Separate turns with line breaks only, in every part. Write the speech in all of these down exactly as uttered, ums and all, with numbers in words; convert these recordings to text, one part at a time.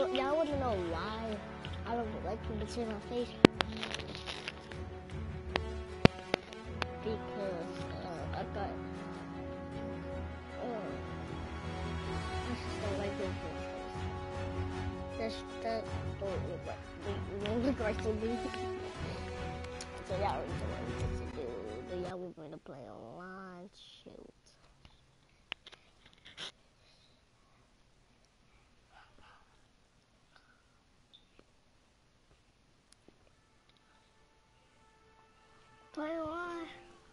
y'all wanna know why I don't like people to see my face? Because uh, I got uh, I just don't like people to see my face. That's that don't look like me. Don't look like to me. So y'all already know what I'm supposed to do. But y'all want me to play online? Shoot. Play online.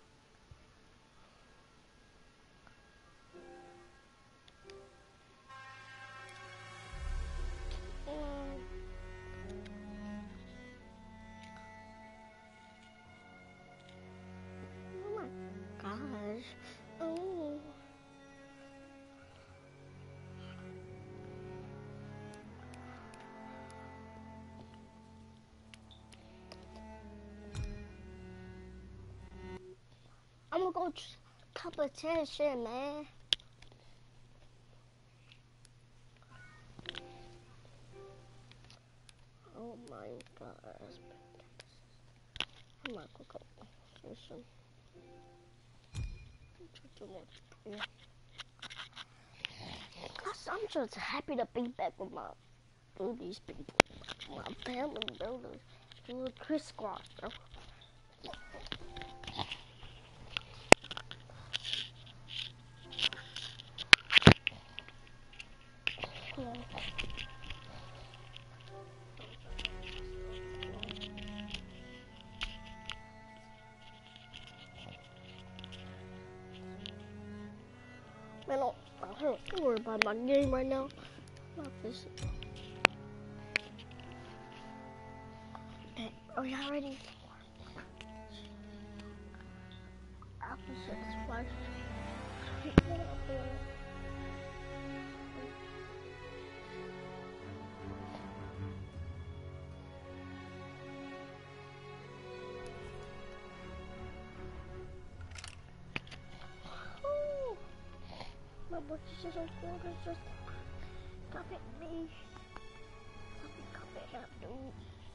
Um, oh my gosh. Oh. I'm gonna go competition, man. Oh my gosh. I'm not gonna go competition. I'm just happy to be back with my with these people, my family builders, the Lil Chris squad, bro. Yeah. Man, I don't worry about my game right now. I'm not fishing. Are y'all ready? Opposite splash. My boy is just on four, just copy me. Copy, copy that dude.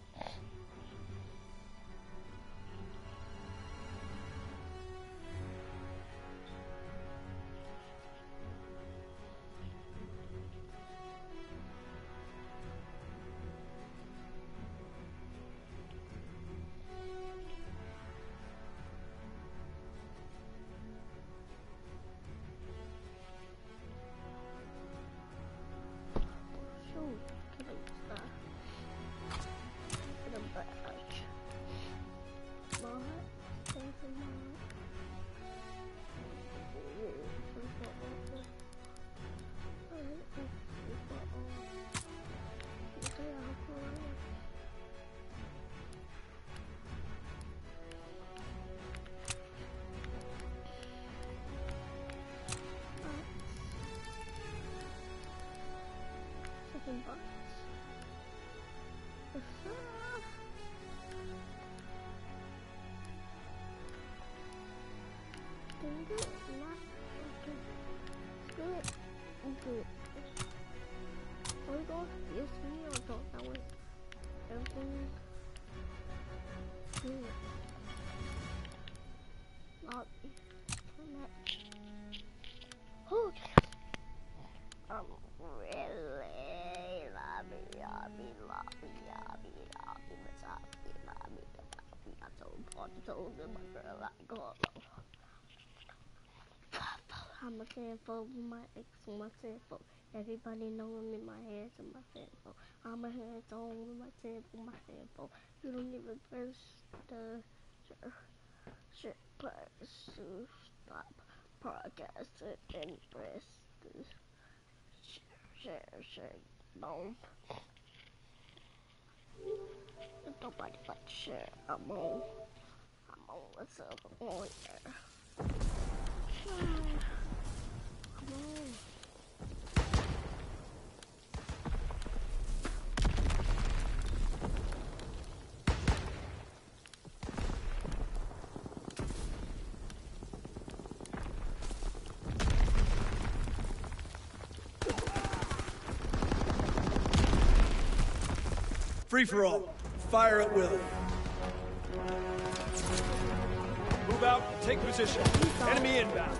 Good. Are we going? Yes, me or don't that way? Everything good. Not oh, I'm really lobby, lobby, lobby, lobby, lobby, lobby, lobby, lobby. I told Paul, I told them my girl like God. I'm a fan for my ex, my fan for everybody knowing me, my hands and my fan for. I'm a hands on with my fan for my fan for. You don't even press the shit press to stop podcasting and press the share, share, share, boom. Nobody but share. I'm on. I'm on what's up on there. Come on.
Free for all. Fire at will.
Move out. Take position. Enemy inbound.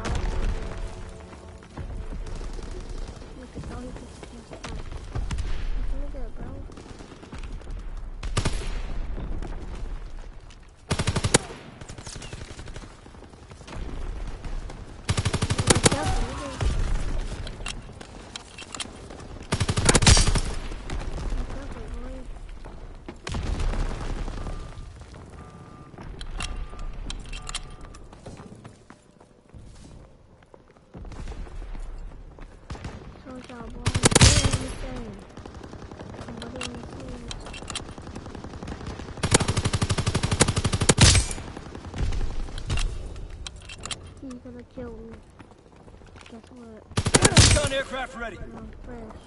He's gonna kill me. Guess what?
Recon aircraft ready.
I'm fresh.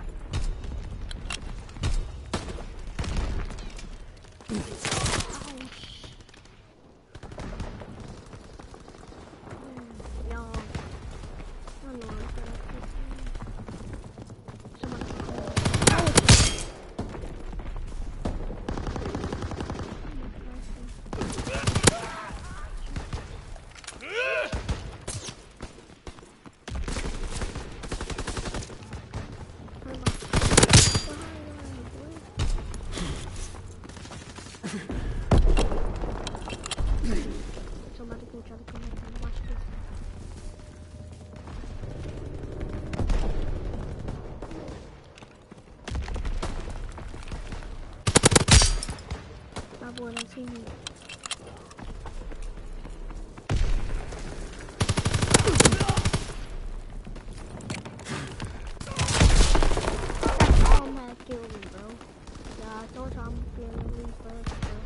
Somebody go try to come up and watch this. My boy don't see me. Oh man, kill me, bro. Yeah, I told you I'm feeling me first, bro.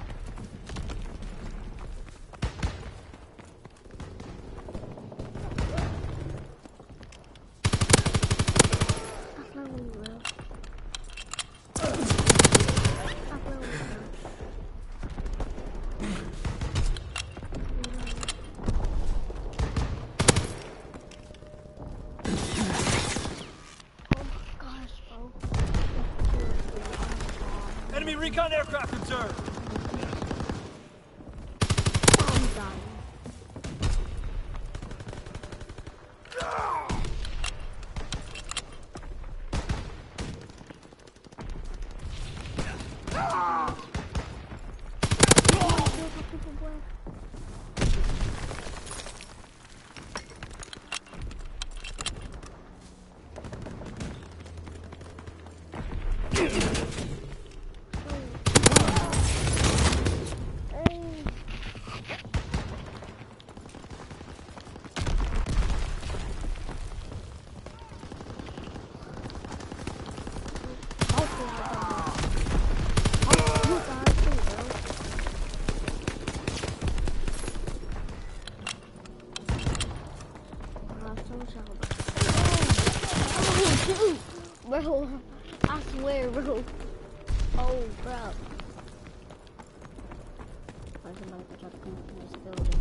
Enemy recon aircraft observed.
I'm dying. Bro, I swear, bro. Oh, bro. Why somebody could try to come up in this building?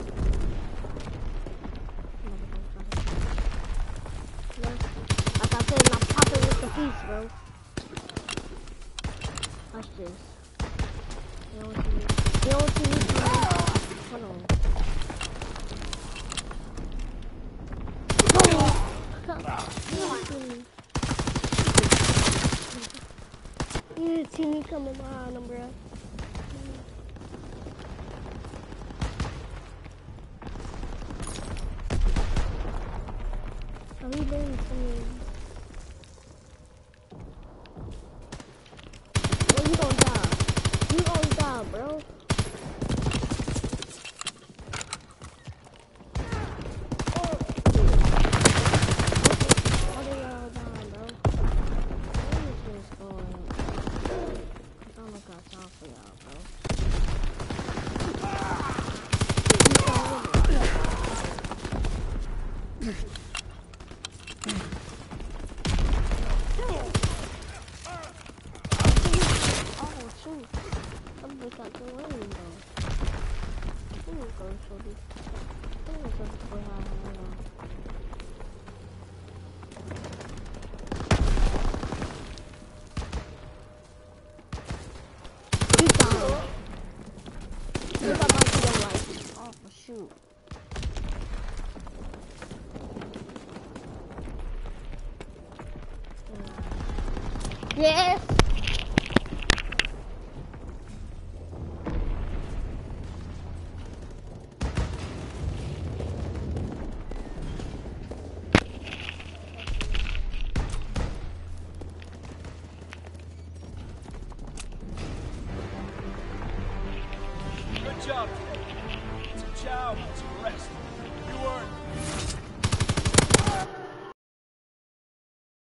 Like I said, I'm popping with the piece, bro. Watch this. They don't see me. They don't see me. Hold on. You see me coming behind him, bro. Oh, he didn't see me. Bro, you gonna die. You gonna die, bro. shoot. Yes!
Good job. To chow, to rest. You earned it.